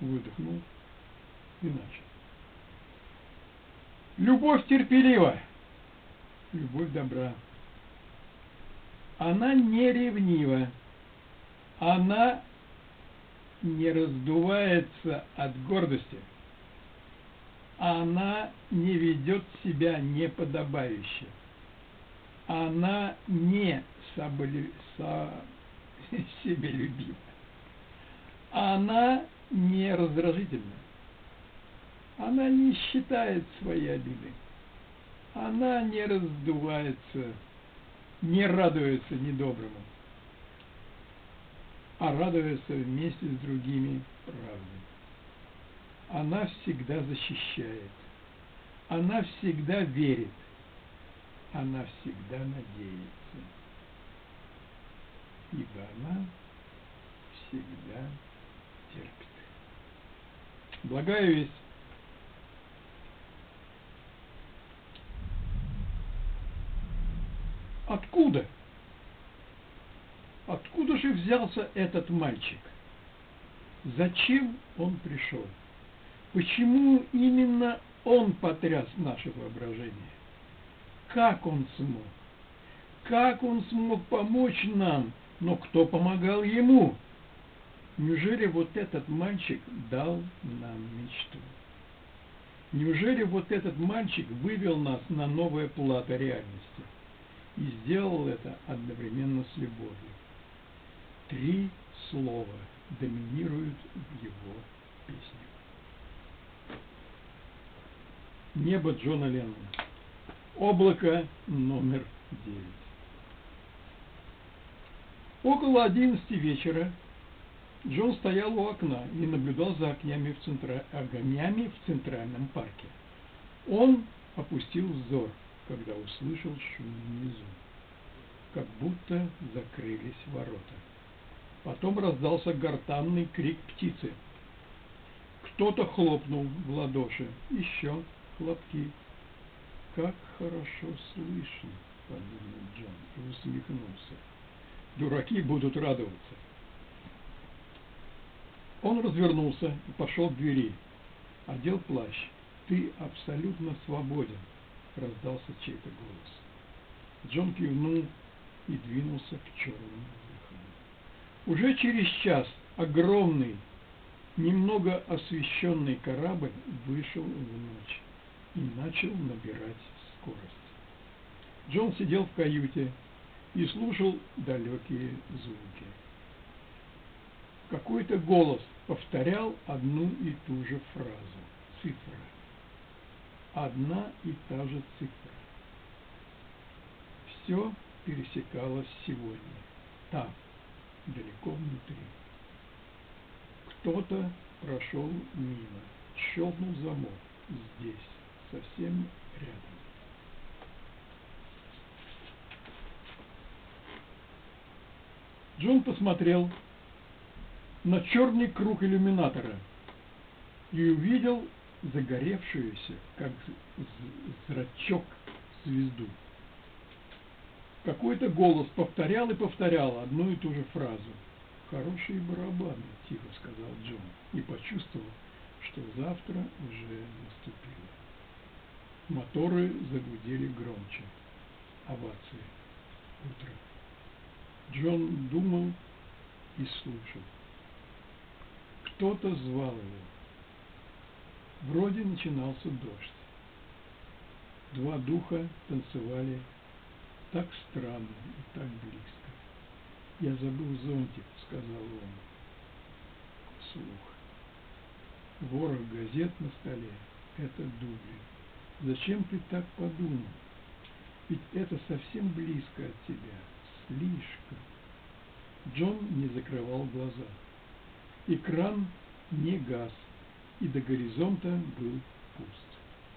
выдохнул и начал. Любовь терпелива, любовь добра. Она не ревнива, она не раздувается от гордости, она не ведет себя неподобающе, она не себелюбима, она не раздражительна, она не считает свои обиды, она не раздувается, не радуется недоброму, а радуется вместе с другими правдой. Она всегда защищает, она всегда верит, она всегда надеется, ибо она всегда терпит. Благая весть. Откуда? Откуда же взялся этот мальчик? Зачем он пришел? Почему именно он потряс наше воображение? Как он смог? Как он смог помочь нам? Но кто помогал ему? Неужели вот этот мальчик дал нам мечту? Неужели вот этот мальчик вывел нас на новое плато реальности? И сделал это одновременно с любовью. 3 слова доминируют в его песнях. Небо Джона Леннона. Облако номер 9. Около 11 вечера Джон стоял у окна и наблюдал за огнями в Центральном парке. Он опустил взор, когда услышал шум внизу, как будто закрылись ворота. Потом раздался гортанный крик птицы. Кто-то хлопнул в ладоши. Еще хлопки. «Как хорошо слышно», — подумал Джон и усмехнулся. «Дураки будут радоваться». Он развернулся и пошел к двери. Одел плащ. «Ты абсолютно свободен», — раздался чей-то голос. Джон кивнул и двинулся к черному выходу. Уже через час огромный, немного освещенный корабль вышел в ночь и начал набирать скорость. Джон сидел в каюте и слушал далекие звуки. Какой-то голос повторял одну и ту же фразу, цифра. Одна и та же цифра. Все пересекалось сегодня, там, далеко внутри. Кто-то прошел мимо, щелкнул замок здесь, совсем рядом. Джон посмотрел на черный круг иллюминатора и увидел загоревшуюся, как зрачок, звезду. Какой-то голос повторял и повторял одну и ту же фразу. «Хорошие барабаны», — тихо сказал Джон и почувствовал, что завтра уже наступило. Моторы загудели громче. Овации. Утро. Джон думал и слушал. Кто-то звал его. Вроде начинался дождь. 2 духа танцевали так странно и так близко. «Я забыл зонтик», — сказал он вслух. Ворох газет на столе — это дубли. Зачем ты так подумал? Ведь это совсем близко от тебя. Слишком. Джон не закрывал глаза. Экран не гас, и до горизонта был пуст.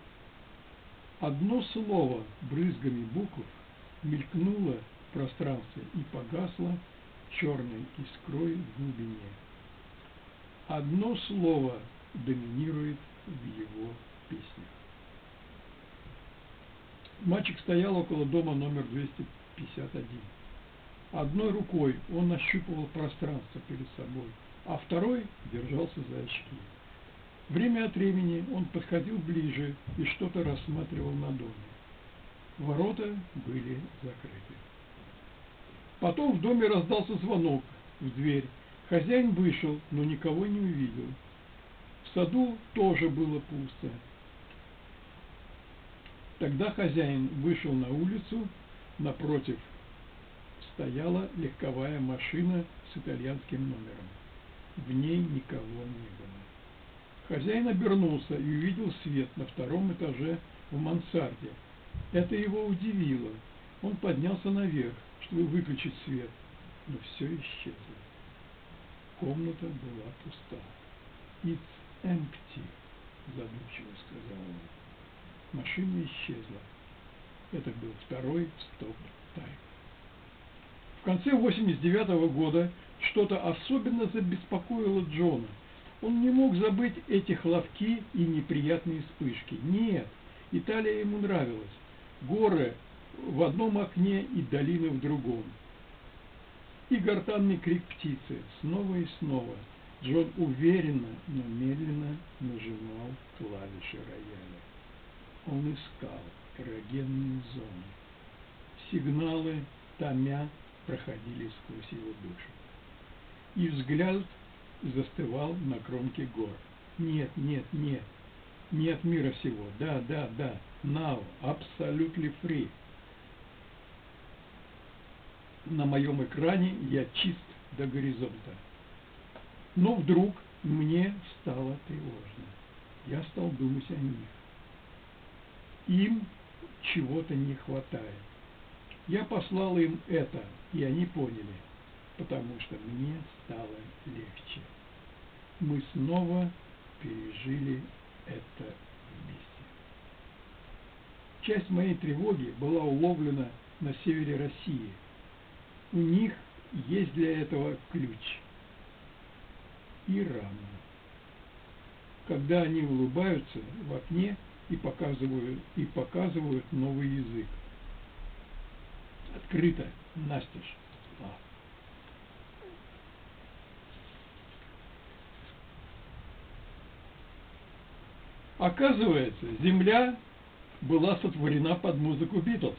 Одно слово брызгами букв мелькнуло в пространстве и погасло черной искрой в глубине. Одно слово доминирует в его песнях. Мальчик стоял около дома номер 251. Одной рукой он ощупывал пространство перед собой, а второй держался за очки. Время от времени он подходил ближе и что-то рассматривал на доме. Ворота были закрыты. Потом в доме раздался звонок в дверь. Хозяин вышел, но никого не увидел. В саду тоже было пусто. Тогда хозяин вышел на улицу, напротив стояла легковая машина с итальянским номером. В ней никого не было. Хозяин обернулся и увидел свет на втором этаже в мансарде. Это его удивило. Он поднялся наверх, чтобы выключить свет, но все исчезло. Комната была пуста. «It's empty», задумчиво сказал он. Машина исчезла. Это был второй стоп-тайм. В конце 89-го года что-то особенно забеспокоило Джона. Он не мог забыть эти хлопки и неприятные вспышки. Нет, Италия ему нравилась. Горы в одном окне и долины в другом. И гортанный крик птицы снова и снова. Джон уверенно, но медленно нажимал клавиши рояля. Он искал эрогенные зоны. Сигналы, томя, проходили сквозь его душу. И взгляд застывал на кромке гор. Нет, нет, нет. Не от мира сего. Да, да, да. Now, absolutely free. На моем экране я чист до горизонта. Но вдруг мне стало тревожно. Я стал думать о них. Им чего-то не хватает. Я послал им это, и они поняли, потому что мне стало легче. Мы снова пережили это вместе. Часть моей тревоги была уловлена на севере России. У них есть для этого ключ. Иран. Когда они улыбаются в окне и показывают новый язык. Открыто, настежь. Оказывается, Земля была сотворена под музыку Битлз.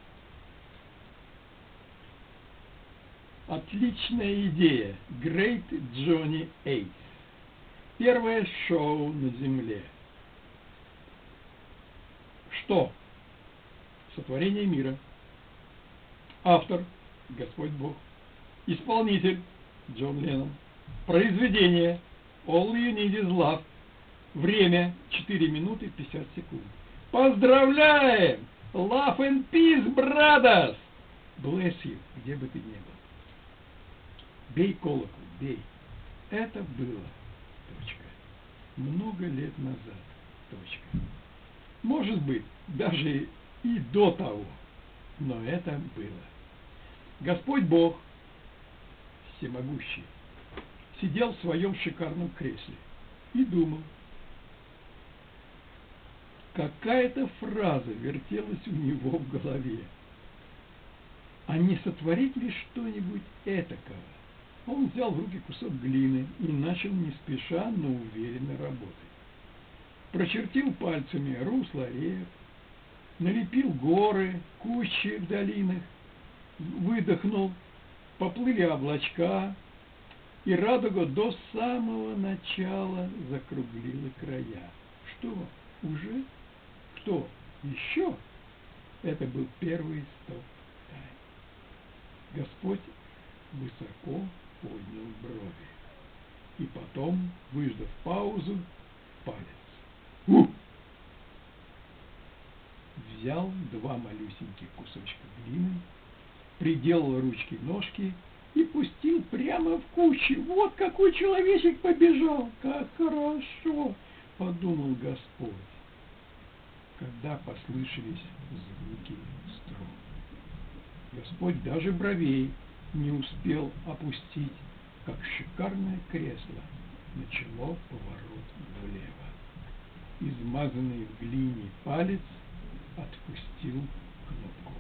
Отличная идея. Great Johnny Ace. Первое шоу на Земле. Что? Сотворение мира. Автор – Господь Бог. Исполнитель – Джон Леннон. Произведение – All You Need Is Love. Время – 4 минуты 50 секунд. Поздравляем! Love and Peace, brothers! Bless you, где бы ты ни был. Бей колокол, бей. Это было. Точка. Много лет назад. Точка. Может быть, даже и до того. Но это было. Господь Бог, всемогущий, сидел в своем шикарном кресле и думал. Какая-то фраза вертелась у него в голове. А не сотворить ли что-нибудь этакого? Он взял в руки кусок глины и начал не спеша, но уверенно работать. Прочертил пальцами русло рек, налепил горы, кущи в долинах, выдохнул, поплыли облачка, и радуга до самого начала закруглила края. Что, уже? Кто? Еще? Это был первый стоп-тайм. Господь высоко поднял брови. И потом, выждав паузу, палец. Взял 2 малюсеньких кусочка глины, приделал ручки-ножки и пустил прямо в кучу. Вот какой человечек побежал! Как хорошо! Подумал Господь, когда послышались звуки струн. Господь даже бровей не успел опустить, как шикарное кресло начало поворот влево. Измазанный в глине палец отпустил кнопку.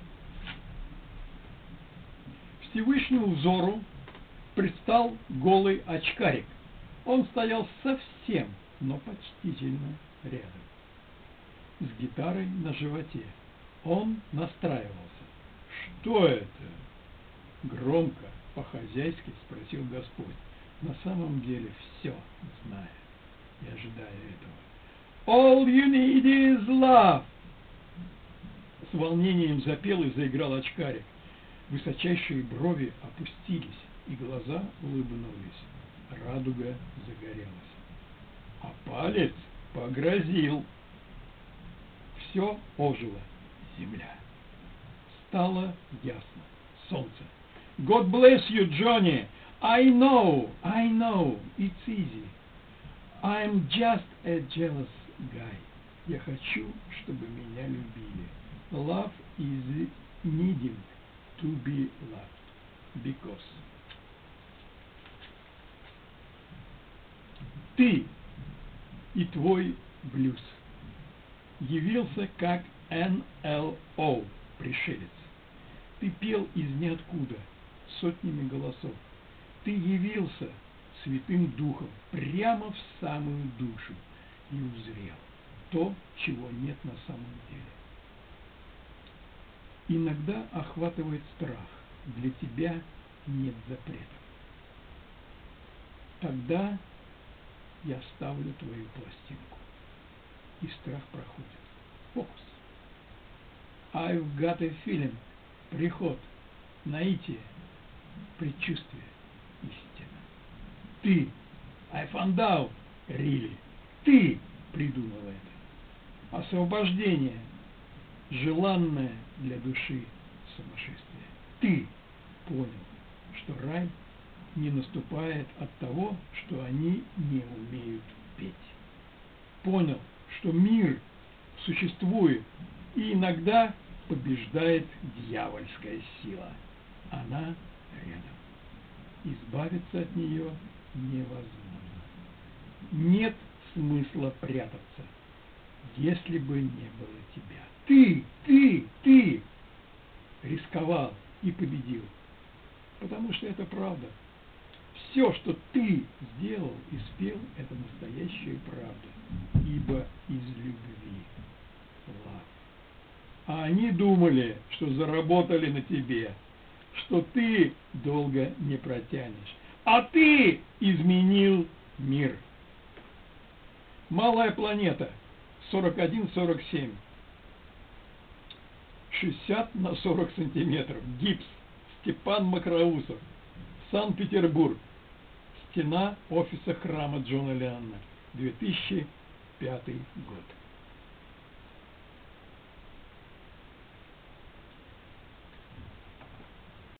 Всевышнему взору предстал голый очкарик. Он стоял совсем но почтительно рядом, с гитарой на животе. Он настраивался. «Что это?» — громко, по-хозяйски спросил Господь, на самом деле все зная и ожидая этого. «All you need is love!» С волнением запел и заиграл очкарик. Высочайшие брови опустились, и глаза улыбнулись. Радуга загорелась. А палец погрозил. Все ожило. Земля. Стало ясно. Солнце. God bless you, Johnny. I know, it's easy. I'm just a jealous guy. Я хочу, чтобы меня любили. Love is needing to be loved. Because. Ты и твой блюз явился как НЛО, пришелец. Ты пел из ниоткуда сотнями голосов. Ты явился Святым Духом прямо в самую душу и узрел то, чего нет на самом деле. Иногда охватывает страх. Для тебя нет запретов. Тогда я ставлю твою пластинку, и страх проходит. Фокус. I've got a feeling. Приход, наитие, предчувствие, истина. Ты, I found out, really. Ты придумал это. Освобождение, желанное для души сумасшествие. Ты понял, что рай не наступает от того, что они не умеют петь. Понял, что мир существует, и иногда побеждает дьявольская сила. Она рядом. Избавиться от нее невозможно. Нет смысла прятаться, если бы не было тебя. Ты рисковал и победил. Потому что это правда. Все, что ты сделал и спел, это настоящая правда. Ибо из любви. Love. А они думали, что заработали на тебе, что ты долго не протянешь. А ты изменил мир. Малая планета 41-47. 60 на 40 сантиметров. Гипс. Степан Макроусов. Санкт-Петербург. Стена офиса храма Джона Леннона. 2005 год.